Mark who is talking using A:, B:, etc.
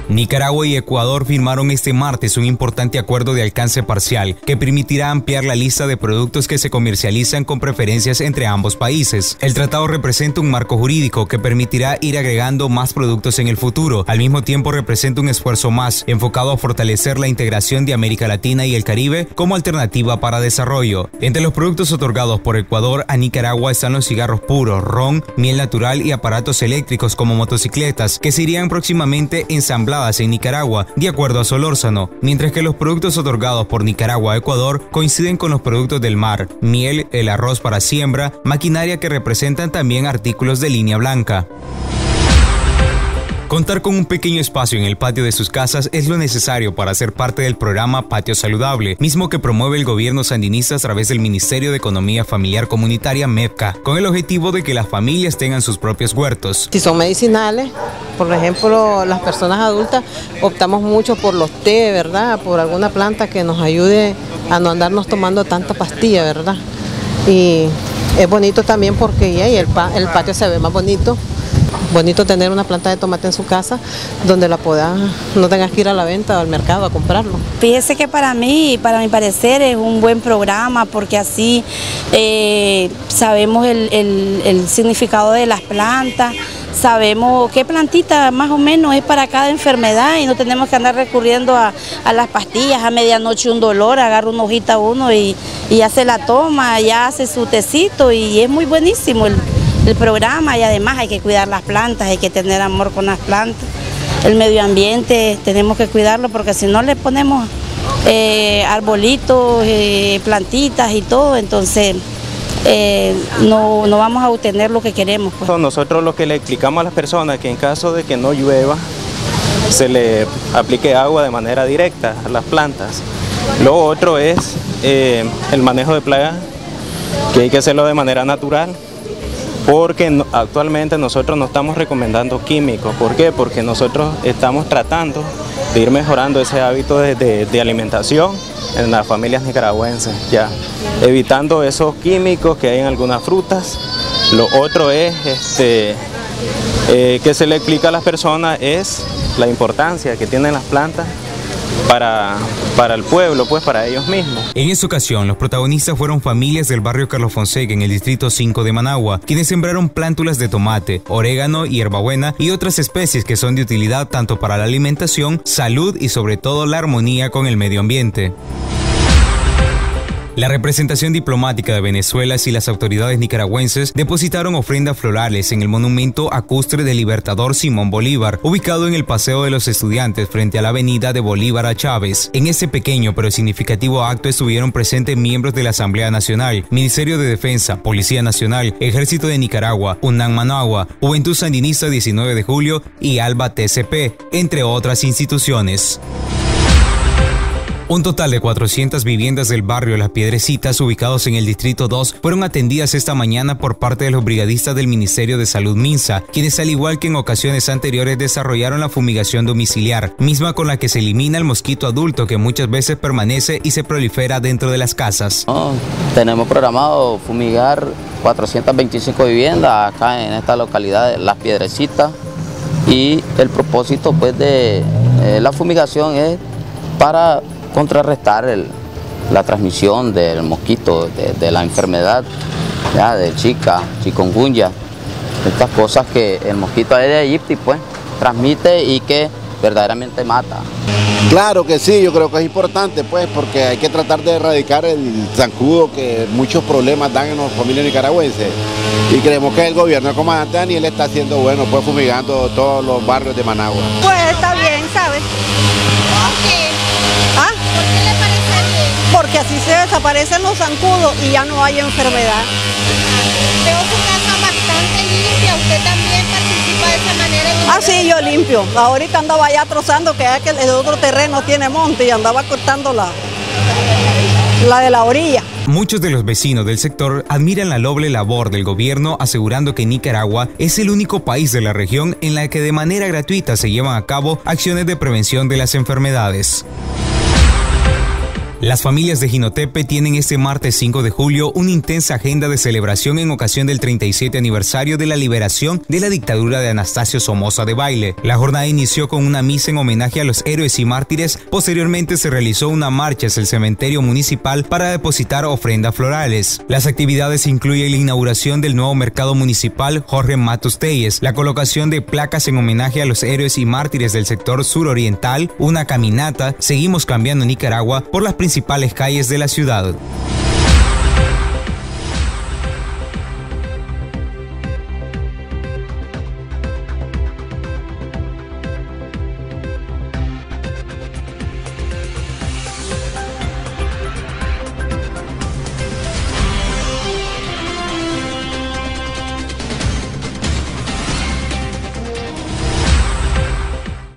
A: Nicaragua y Ecuador firmaron este martes un importante acuerdo de alcance parcial que permitirá ampliar la lista de productos que se comercializan con preferencias entre ambos países. El tratado representa un marco jurídico que permitirá ir agregando más productos en el futuro. Al mismo tiempo representa un esfuerzo más enfocado a fortalecer la integración de América Latina y el Caribe como alternativa para desarrollo. Entre los productos otorgados por Ecuador a Nicaragua están los cigarros puros, ron, miel natural y aparatos eléctricos como motocicletas que se irían próximamente ensambladas en Nicaragua, de acuerdo a Solórzano, mientras que los productos otorgados por Nicaragua a Ecuador coinciden con los productos del mar, miel, el arroz para siembra, maquinaria que representan también artículos de línea blanca. Contar con un pequeño espacio en el patio de sus casas es lo necesario para ser parte del programa Patio Saludable, mismo que promueve el gobierno sandinista a través del Ministerio de Economía Familiar Comunitaria MEFCA, con el objetivo de que las familias tengan sus propios huertos.
B: Si son medicinales, por ejemplo, las personas adultas optamos mucho por los té, ¿verdad? Por alguna planta que nos ayude a no andarnos tomando tanta pastilla, ¿verdad? Y es bonito también porque el patio se ve más bonito. Bonito tener una planta de tomate en su casa donde la no tengas que ir a la venta o al mercado a comprarlo.
C: Fíjese que para mi parecer es un buen programa porque así sabemos el significado de las plantas, sabemos qué plantita más o menos es para cada enfermedad y no tenemos que andar recurriendo a las pastillas. A medianoche un dolor, agarra una hojita uno y ya se la toma, ya hace su tecito y es muy buenísimo el programa. Y además hay que cuidar las plantas, hay que tener amor con las plantas. El medio ambiente tenemos que cuidarlo porque si no le ponemos arbolitos, plantitas y todo, entonces no vamos a obtener lo que queremos, pues.
D: Nosotros lo que le explicamos a las personas que en caso de que no llueva se le aplique agua de manera directa a las plantas. Lo otro es el manejo de plagas, que hay que hacerlo de manera natural, porque actualmente nosotros no estamos recomendando químicos. ¿Por qué? Porque nosotros estamos tratando de ir mejorando ese hábito de alimentación en las familias nicaragüenses, ya evitando esos químicos que hay en algunas frutas. Lo otro es que se le explica a las personas es la importancia que tienen las plantas para el pueblo, pues para ellos mismos.
A: En esta ocasión, los protagonistas fueron familias del barrio Carlos Fonseca en el distrito 5 de Managua, quienes sembraron plántulas de tomate, orégano, hierbabuena y otras especies que son de utilidad tanto para la alimentación, salud y sobre todo la armonía con el medio ambiente. La representación diplomática de Venezuela y las autoridades nicaragüenses depositaron ofrendas florales en el monumento acustre del libertador Simón Bolívar, ubicado en el Paseo de los Estudiantes frente a la avenida de Bolívar a Chávez. En este pequeño pero significativo acto estuvieron presentes miembros de la Asamblea Nacional, Ministerio de Defensa, Policía Nacional, Ejército de Nicaragua, UNAM Managua, Juventud Sandinista 19 de Julio y ALBA TCP, entre otras instituciones. Un total de 400 viviendas del barrio Las Piedrecitas, ubicados en el Distrito 2, fueron atendidas esta mañana por parte de los brigadistas del Ministerio de Salud MINSA, quienes al igual que en ocasiones anteriores desarrollaron la fumigación domiciliar, misma con la que se elimina el mosquito adulto que muchas veces permanece y se prolifera dentro de las casas.
E: Tenemos programado fumigar 425 viviendas acá en esta localidad de Las Piedrecitas y el propósito pues de la fumigación es para contrarrestar la transmisión del mosquito, de la enfermedad, ya, de chikungunya, estas cosas que el mosquito Aedes aegypti pues transmite y que verdaderamente mata.
F: Claro que sí, yo creo que es importante pues porque hay que tratar de erradicar el zancudo que muchos problemas dan en las familias nicaragüenses y creemos que el gobierno del comandante Daniel está haciendo bueno pues fumigando todos los barrios de Managua.
G: Pues está bien, ¿sabes?
H: ¿Por qué?
G: ¿Ah?
H: ¿Por qué le parece bien?
G: Porque así se desaparecen los zancudos y ya no hay enfermedad.
H: Veo su casa bastante limpia, usted también participa de esa manera.
G: Ah, sí, yo limpio. Ahorita andaba allá trozando, que el otro terreno tiene monte y andaba cortando la de la orilla.
A: Muchos de los vecinos del sector admiran la noble labor del gobierno, asegurando que Nicaragua es el único país de la región en la que de manera gratuita se llevan a cabo acciones de prevención de las enfermedades. Las familias de Jinotepe tienen este martes 5 de julio una intensa agenda de celebración en ocasión del 37 aniversario de la liberación de la dictadura de Anastasio Somoza Debayle. La jornada inició con una misa en homenaje a los héroes y mártires. Posteriormente se realizó una marcha hacia el cementerio municipal para depositar ofrendas florales. Las actividades incluyen la inauguración del nuevo mercado municipal Jorge Matos Telles, la colocación de placas en homenaje a los héroes y mártires del sector suroriental, una caminata, Seguimos Cambiando Nicaragua, por las principales calles de la ciudad.